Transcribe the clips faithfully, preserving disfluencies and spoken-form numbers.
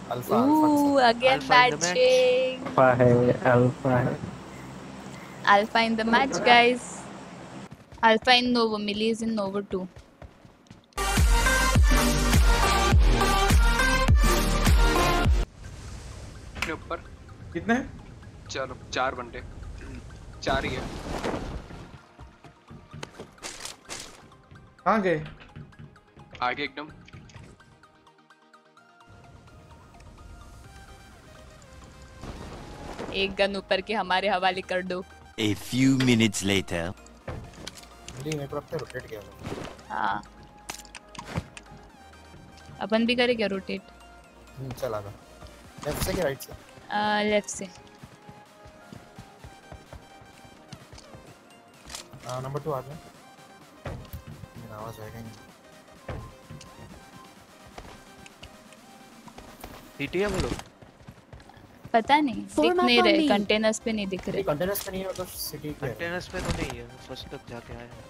Alpha alpha के Ooh, साथ। again Alpha in the match. matching. Alpha है, alpha है। Alpha in the match, guys. Alpha in Nova. Millie is in Nova too. अपने ऊपर कितने? चलो चार बंदे, चार ही है। कहाँ गए? आगे एकदम। एक गन ऊपर के हमारे हवाले कर दो। A few minutes later. मेरी मेरे तरफ से रोटेट किया था। हाँ। अपन भी करें क्या रोटेट? हम्म चला था। लेफ्ट से कि राइट से? आ, लेफ्ट से। हाँ नंबर टू आ गया। मेरा आवाज आएगा नहीं। सीटी है वो लोग। पता नहीं, दिख नहीं रहे, कंटेनर्स पे नहीं दिख रहे। कंटेनर्स पे नहीं है, मतलब सिटी के कंटेनर्स पे तो नहीं है, फर्स्ट तक जाके आए हैं।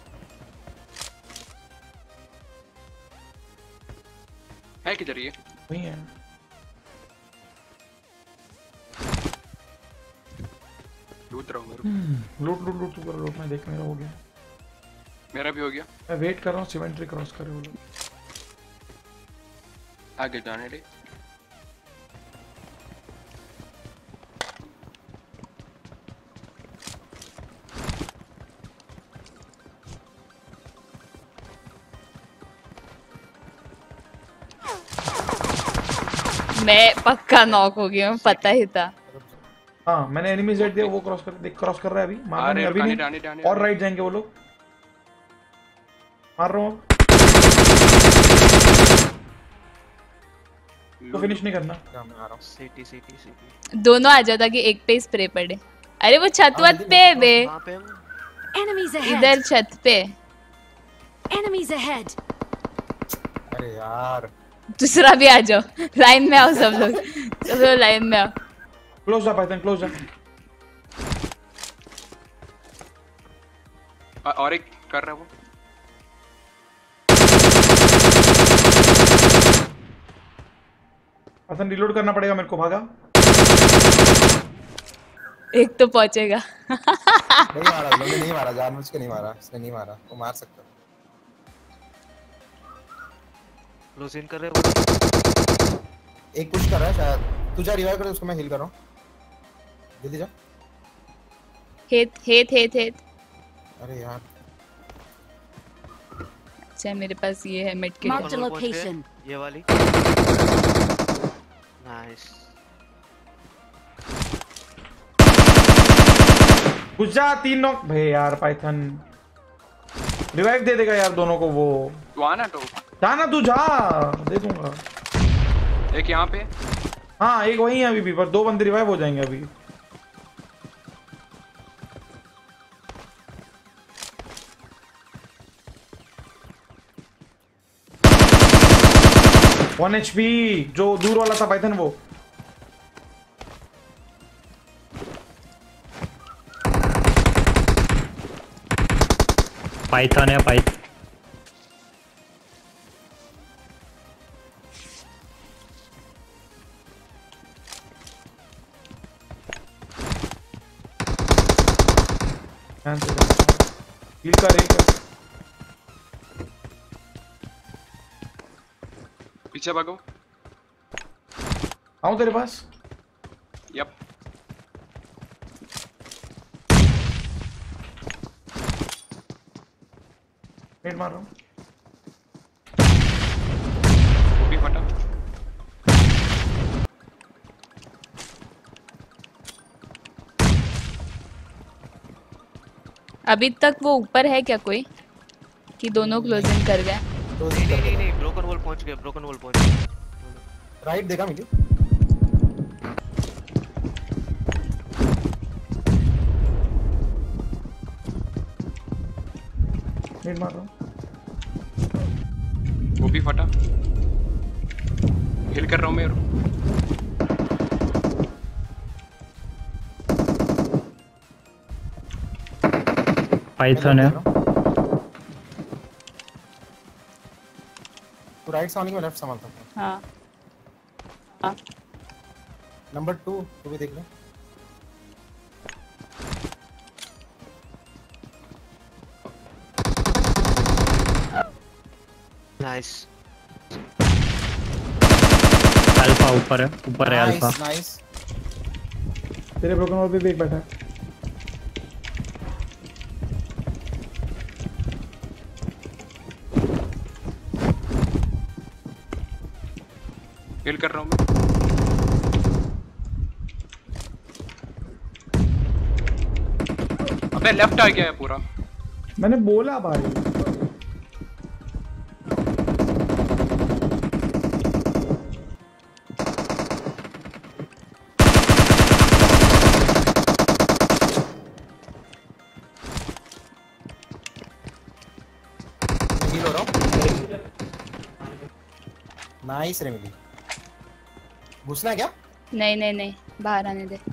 है किधर ये? वहीं है। लूट रहा हूँ मेरे हम्म, लूट लूट लूट तू कर लूट, मैं देख मेरा हो गया। मेरा भी हो गया। मैं वेट कर रहा हूँ सिमेंट्री क्रॉस करे वो लोग। आगे जाने दे। मैं पक्का नॉक हो गया, पता ही था। हाँ मैंने एनिमी जेड दिया, वो क्रॉस कर देख क्रॉस कर रहा है अभी। मार नहीं अभी नहीं, डाने, डाने, और राइट जाएंगे वो लोग। मार रहा हूँ तो फिनिश नहीं करना। क्या मैं आ रहा हूँ। सीटी सीटी सीटी। दोनों आ जाओ ताकि एक पे स्प्रे पड़े। अरे वो छत वत पे है बे। वहाँ पे हम Enemies ahead. इधर छत पे। Enemies ahead. अरे यार दूसरा भी आ जाओ, लाइन में आओ सब लोग, सब लोग लाइन में आओ। Close up python, close up. और एक कर रहा है वो। पाइथन रिलोड करना पड़ेगा मेरे को, भागा। एक तो पहुंचेगा। नहीं मारा, लोगों ने नहीं मारा, जानबूझ के नहीं मारा, इसने नहीं मारा, वो मार सकता। क्लोज इन कर रहे हो। एक पुश कर रहा है शायद, तू जा रिवाइव कर, उसको मैं हील कर रहा हूं, जल्दी जा। Hate hate hate hate. अरे यार अच्छा मेरे पास ये है mid Mark kit. the location. ये वाली। नाइस। घुस जा, तीन नॉक भाई यार। पाइथन रिवाइव दे देगा यार दोनों को वो। तू आना तो। जाना तू जा, दे दूंगा। एक यहाँ पे। हाँ एक वही है अभी भी, पर दो बंदे रिवाइव हो जाएंगे अभी। वन एचपी जो दूर वाला था पाइथन वो। पाइथन है पाइथन। हील कर हील कर। पीछे भागो। आऊं तेरे पास। यप। नेट मार रहा हूं। वो भी फटा। अभी तक वो ऊपर है क्या कोई, कि दोनों क्लोजिंग कर गए? नहीं नहीं नहीं नहीं, ब्रोकन वॉल पहुंच गए, ब्रोकन वॉल पहुंच गए। राइट देखा मिली। नेट मार रहा हूं। वो भी फटा। हिल कर रहा हूँ मैं। पाइथन है। तो राइट सामने में लेफ्ट संभालता हूं। हाँ नंबर टू तू भी देख ले। नाइस। अल्फा ऊपर है, ऊपर है अल्फा। Nice nice. तेरे ब्रोकन वॉल पे भी एक बैठा है। हिल कर रहा हूँ मैं। अबे लेफ्ट आ गया है पूरा। मैंने बोला भाई। हील हो रहा हूँ। नाइस रे मिली। घुसना है क्या? नहीं नहीं नहीं, बाहर आने दे।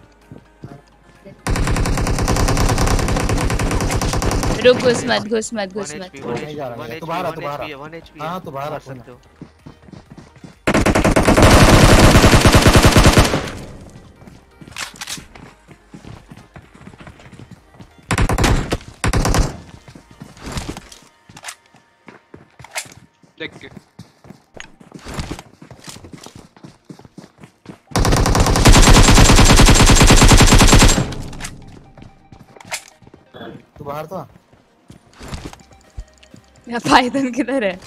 रुक, घुस मत घुस मत घुस वन मत। एचपी, वन नहीं जा रहा है, एचपी, तू बाहर आ, तू बाहर आ। One HP. हाँ, तू बाहर आ, कोई सकते हो। देख के तू बाहर तो आ। या पाइथन किधर है?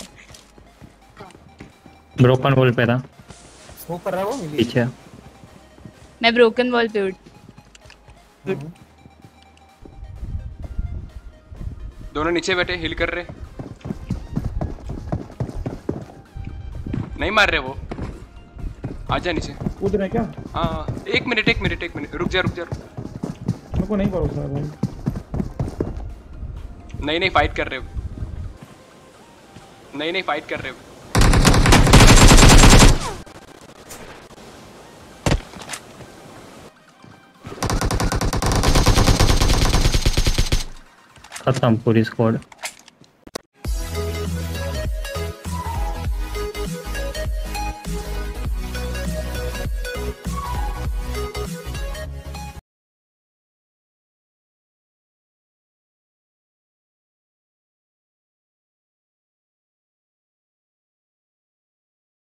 ब्रोकन वॉल पे था स्मोक कर रहा है वो मिली। पीछे। मैं ब्रोकन वॉल पे उठ। हम्म। दोनों नीचे बैठे हिल कर रहे। नहीं मार रहे वो। आजा नीचे। कूद रहे क्या? हाँ एक मिनट एक मिनट एक मिनट रुक जा रुक जा रुक। मेरे को नहीं भरोसा है भाई। नहीं नहीं फाइट कर रहे हो। नहीं नहीं फाइट कर रहे हो। खत्म पूरी स्क्वाड।